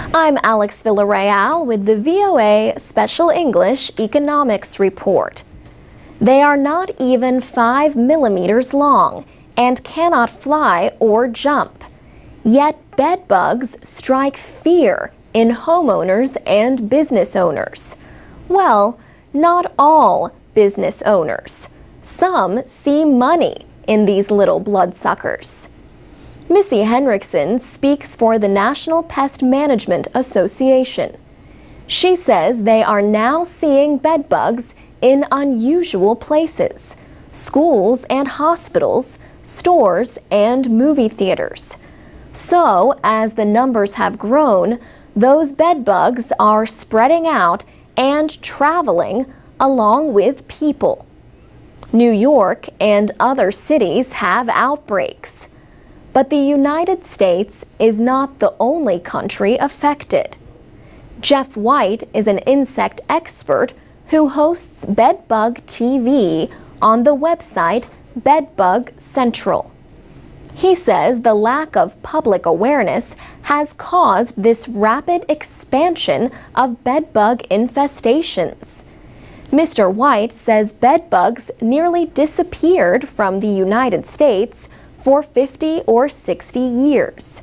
I'm Alex Villarreal with the VOA Special English Economics Report. They are not even 5 millimeters long and cannot fly or jump. Yet bedbugs strike fear in homeowners and business owners. Well, not all business owners. Some see money in these little bloodsuckers. Missy Henriksen speaks for the National Pest Management Association. She says they are now seeing bedbugs in unusual places: schools and hospitals, stores, and movie theaters. So, as the numbers have grown, those bedbugs are spreading out and traveling along with people. New York and other cities have outbreaks. But the United States is not the only country affected. Jeff White is an insect expert who hosts Bedbug TV on the website Bedbug Central. He says the lack of public awareness has caused this rapid expansion of bedbug infestations. Mr. White says bedbugs nearly disappeared from the United States for 50 or 60 years.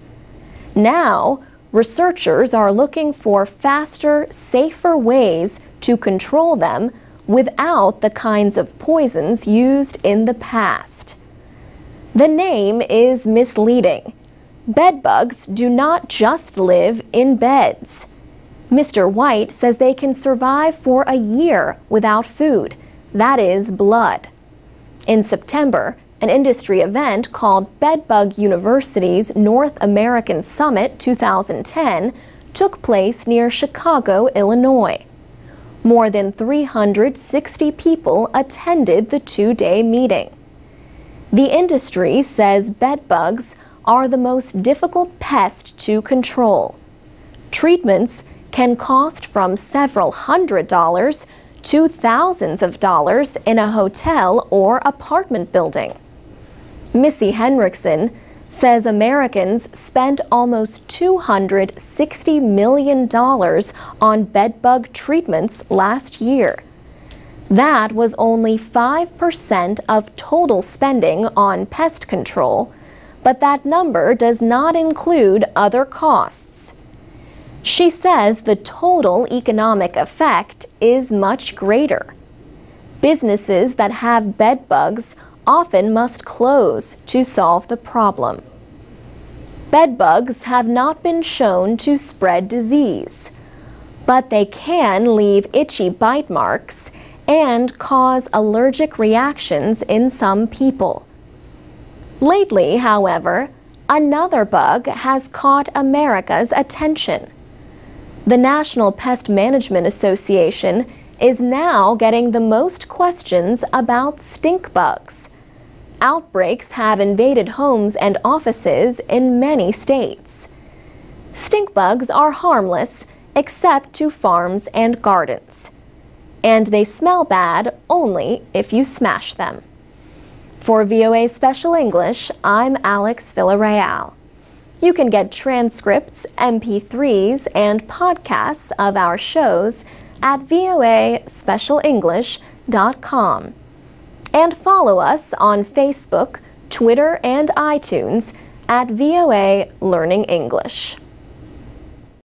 Now, researchers are looking for faster, safer ways to control them without the kinds of poisons used in the past. The name is misleading. Bedbugs do not just live in beds. Mr. White says they can survive for a year without food, that is, blood. In September, an industry event called Bedbug University's North American Summit 2010 took place near Chicago, Illinois. More than 360 people attended the two-day meeting. The industry says bedbugs are the most difficult pest to control. Treatments can cost from several $100s to thousands of dollars in a hotel or apartment building. Missy Henriksen says Americans spent almost $260 million on bedbug treatments last year. That was only 5% of total spending on pest control, but that number does not include other costs. She says the total economic effect is much greater. Businesses that have bedbugs often must close to solve the problem. Bedbugs have not been shown to spread disease, but they can leave itchy bite marks and cause allergic reactions in some people. Lately, however, another bug has caught America's attention. The National Pest Management Association is now getting the most questions about stink bugs. Outbreaks have invaded homes and offices in many states. Stink bugs are harmless except to farms and gardens, and they smell bad only if you smash them. For VOA Special English, I'm Alex Villarreal. You can get transcripts, MP3s, and podcasts of our shows at voaspecialenglish.com. And follow us on Facebook, Twitter, and iTunes at VOA Learning English.